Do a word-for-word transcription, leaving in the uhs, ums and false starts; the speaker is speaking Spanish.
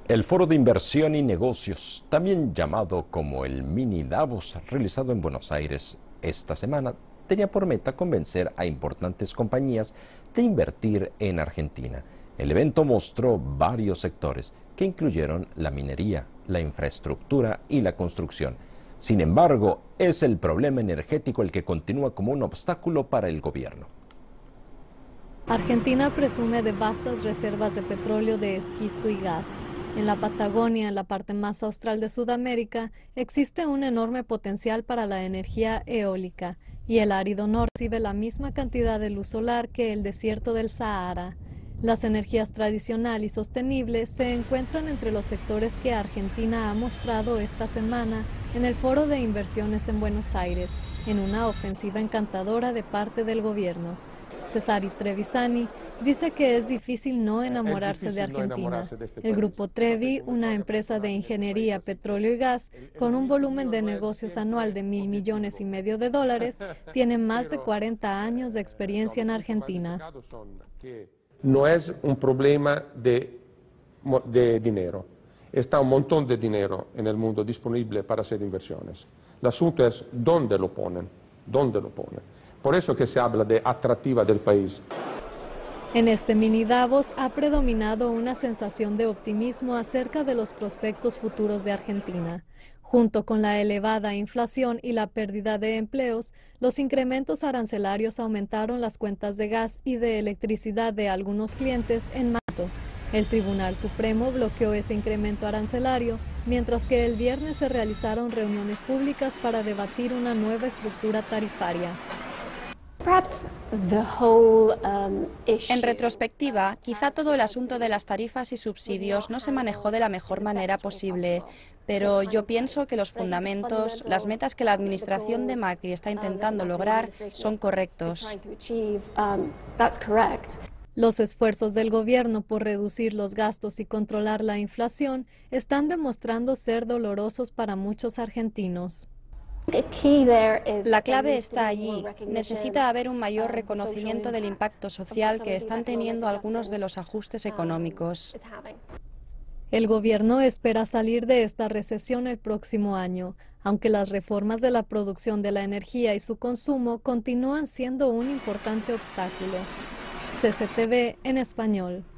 El Foro de Inversión y Negocios, también llamado como el Mini Davos, realizado en Buenos Aires esta semana, tenía por meta convencer a importantes compañías de invertir en Argentina. El evento mostró varios sectores que incluyeron la minería, la infraestructura y la construcción. Sin embargo, es el problema energético el que continúa como un obstáculo para el gobierno. Argentina presume de vastas reservas de petróleo de esquisto y gas. En la Patagonia, en la parte más austral de Sudamérica, existe un enorme potencial para la energía eólica, y el árido norte recibe la misma cantidad de luz solar que el desierto del Sahara. Las energías tradicional y sostenibles se encuentran entre los sectores que Argentina ha mostrado esta semana en el Foro de Inversiones en Buenos Aires, en una ofensiva encantadora de parte del gobierno. Cesari Trevisani dice que es difícil no enamorarse de Argentina. El grupo Trevi, una empresa de ingeniería, petróleo y gas, con un volumen de negocios anual de mil millones y medio de dólares, tiene más de cuarenta años de experiencia en Argentina. No es un problema de, de dinero. Está un montón de dinero en el mundo disponible para hacer inversiones. El asunto es dónde lo ponen, dónde lo ponen. Por eso que se habla de atractiva del país. En este mini Davos ha predominado una sensación de optimismo acerca de los prospectos futuros de Argentina. Junto con la elevada inflación y la pérdida de empleos, los incrementos arancelarios aumentaron las cuentas de gas y de electricidad de algunos clientes en marzo. El Tribunal Supremo bloqueó ese incremento arancelario, mientras que el viernes se realizaron reuniones públicas para debatir una nueva estructura tarifaria. En retrospectiva, quizá todo el asunto de las tarifas y subsidios no se manejó de la mejor manera posible, pero yo pienso que los fundamentos, las metas que la administración de Macri está intentando lograr son correctos. Los esfuerzos del gobierno por reducir los gastos y controlar la inflación están demostrando ser dolorosos para muchos argentinos. La clave está allí. Necesita haber un mayor reconocimiento del impacto social que están teniendo algunos de los ajustes económicos. El gobierno espera salir de esta recesión el próximo año, aunque las reformas de la producción de la energía y su consumo continúan siendo un importante obstáculo. C C T V en español.